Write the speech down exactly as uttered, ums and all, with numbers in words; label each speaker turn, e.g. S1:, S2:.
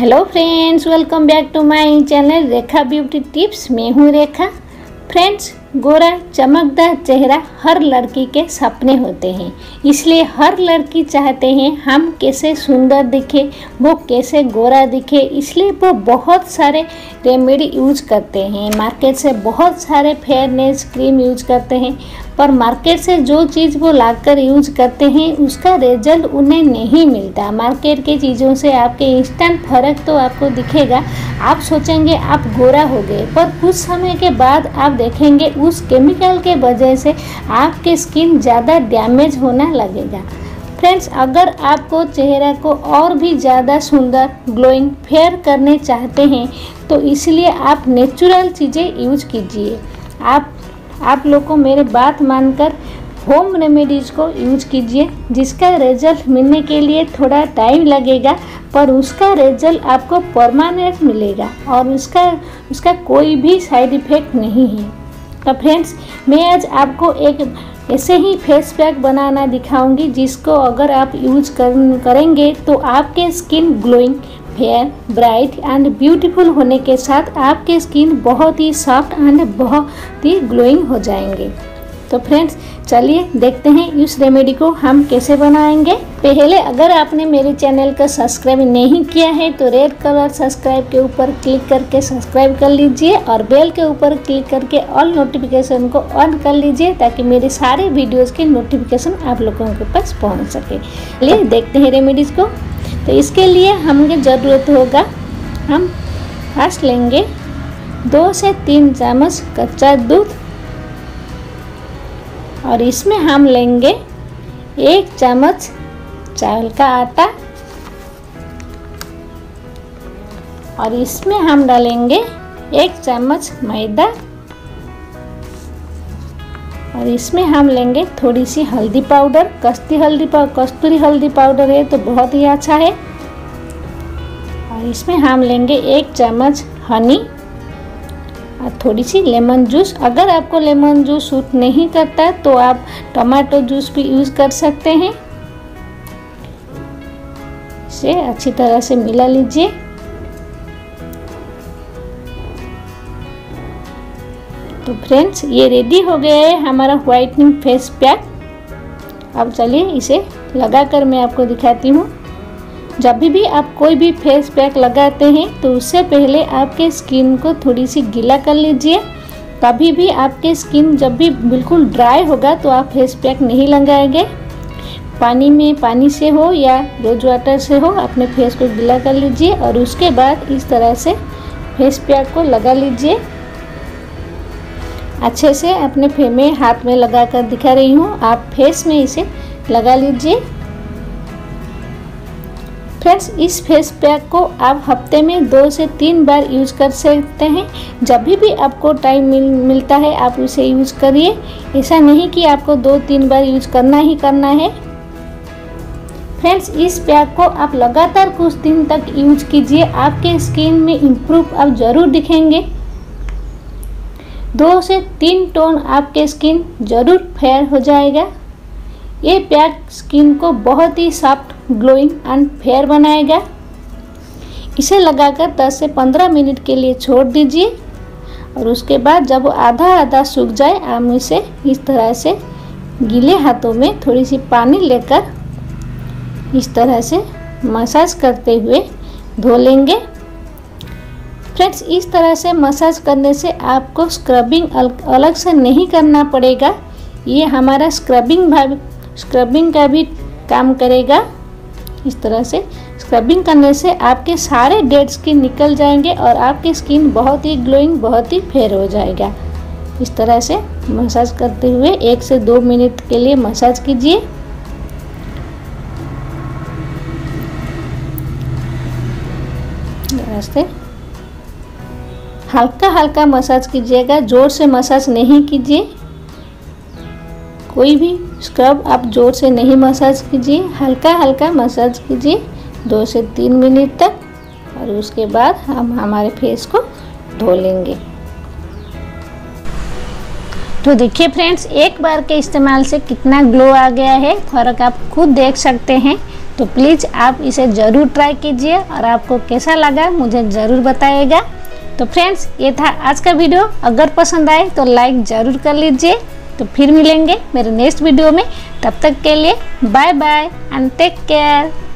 S1: Hello friends, welcome back to my channel Rekha beauty tips. मैं हूँ रेखा। Friends, गोरा चमकदार चेहरा हर लड़की के सपने होते हैं, इसलिए हर लड़की चाहते हैं हम कैसे सुंदर दिखे, वो कैसे गोरा दिखे। इसलिए वो बहुत सारे रेमेडी यूज करते हैं, मार्केट से बहुत सारे फेयरनेस क्रीम यूज करते हैं। पर मार्केट से जो चीज़ वो लाकर यूज करते हैं उसका रिजल्ट उन्हें नहीं मिलता। मार्केट की चीज़ों से आपके इंस्टेंट फ़र्क तो आपको दिखेगा, आप सोचेंगे आप गोरा हो गए, पर कुछ समय के बाद आप देखेंगे उस केमिकल के वजह से आपके स्किन ज़्यादा डैमेज होना लगेगा। फ्रेंड्स, अगर आपको चेहरा को और भी ज़्यादा सुंदर ग्लोइंग फेयर करने चाहते हैं तो इसलिए आप नेचुरल चीज़ें यूज कीजिए। आप आप लोग को मेरे बात मानकर होम रेमेडीज़ को यूज कीजिए, जिसका रिजल्ट मिलने के लिए थोड़ा टाइम लगेगा पर उसका रिजल्ट आपको परमानेंट मिलेगा और उसका उसका कोई भी साइड इफ़ेक्ट नहीं है। तो फ्रेंड्स, मैं आज आपको एक ऐसे ही फेस पैक बनाना दिखाऊंगी जिसको अगर आप यूज कर, करेंगे तो आपके skin glowing fair bright and beautiful होने के साथ आपके स्किन बहुत ही सॉफ्ट एंड बहुत ही ग्लोइंग हो जाएंगे। तो फ्रेंड्स, चलिए देखते हैं इस रेमेडी को हम कैसे बनाएंगे। पहले अगर आपने मेरे चैनल का सब्सक्राइब नहीं किया है तो रेड कलर सब्सक्राइब के ऊपर क्लिक करके सब्सक्राइब कर लीजिए और बेल के ऊपर क्लिक करके ऑल नोटिफिकेशन को ऑन कर लीजिए ताकि मेरे सारे वीडियोस की नोटिफिकेशन आप लोगों के पास पहुंच सके। चलिए देखते हैं रेमेडीज़ को। तो इसके लिए हमें ज़रूरत होगा, हम फर्स्ट लेंगे दो से तीन चम्मच कच्चा दूध और इसमें हम लेंगे एक चम्मच चावल का आटा और इसमें हम डालेंगे एक चम्मच मैदा और इसमें हम लेंगे थोड़ी सी हल्दी पाउडर, कस्तूरी हल्दी पाउडर कस्तूरी हल्दी पाउडर है तो बहुत ही अच्छा है। और इसमें हम लेंगे एक चम्मच हनी और थोड़ी सी लेमन जूस। अगर आपको लेमन जूस सूट नहीं करता तो आप टमाटो जूस भी यूज़ कर सकते हैं। इसे अच्छी तरह से मिला लीजिए। तो फ्रेंड्स, ये रेडी हो गया है हमारा व्हाइटनिंग फेस पैक। अब चलिए इसे लगाकर मैं आपको दिखाती हूँ। जब भी भी आप कोई भी फेस पैक लगाते हैं तो उससे पहले आपके स्किन को थोड़ी सी गीला कर लीजिए। कभी भी आपके स्किन जब भी बिल्कुल ड्राई होगा तो आप फेस पैक नहीं लगाएंगे। पानी में पानी से हो या रोज वाटर से हो अपने फेस को गीला कर लीजिए और उसके बाद इस तरह से फेस पैक को लगा लीजिए। अच्छे से अपने फेस में हाथ में लगा कर दिखा रही हूँ, आप फेस में इसे लगा लीजिए। फ्रेंड्स, इस फेस पैक को आप हफ्ते में दो से तीन बार यूज कर सकते हैं। जब भी भी आपको टाइम मिल, मिलता है आप उसे यूज करिए। ऐसा नहीं कि आपको दो तीन बार यूज करना ही करना है। फ्रेंड्स, इस पैक को आप लगातार कुछ दिन तक यूज कीजिए, आपके स्किन में इम्प्रूव आप ज़रूर दिखेंगे। दो से तीन टोन आपके स्किन ज़रूर फेयर हो जाएगा। ये पैक स्किन को बहुत ही सॉफ्ट ग्लोइंग एंड फेयर बनाएगा। इसे लगाकर दस से पंद्रह मिनट के लिए छोड़ दीजिए और उसके बाद जब आधा आधा सूख जाए आप इसे इस तरह से गीले हाथों में थोड़ी सी पानी लेकर इस तरह से मसाज करते हुए धो लेंगे। फ्रेंड्स, इस तरह से मसाज करने से आपको स्क्रबिंग अलग से नहीं करना पड़ेगा। ये हमारा स्क्रबिंग भाग स्क्रबिंग का भी काम करेगा। इस तरह से स्क्रबिंग करने से आपके सारे डेड स्किन निकल जाएंगे और आपकी स्किन बहुत ही ग्लोइंग बहुत ही फेयर हो जाएगा। इस तरह से मसाज करते हुए एक से दो मिनट के लिए मसाज कीजिए। से हल्का हल्का मसाज कीजिएगा, जोर से मसाज नहीं कीजिए। कोई भी स्क्रब आप जोर से नहीं मसाज कीजिए, हल्का हल्का मसाज कीजिए दो से तीन मिनट तक और उसके बाद हम हमारे फेस को धो लेंगे। तो देखिए फ्रेंड्स, एक बार के इस्तेमाल से कितना ग्लो आ गया है, फ़र्क आप खुद देख सकते हैं। तो प्लीज़ आप इसे ज़रूर ट्राई कीजिए और आपको कैसा लगा मुझे ज़रूर बताइएगा। तो फ्रेंड्स, ये था आज का वीडियो। अगर पसंद आए तो लाइक ज़रूर कर लीजिए। तो फिर मिलेंगे मेरे नेक्स्ट वीडियो में। तब तक के लिए bye bye and take care.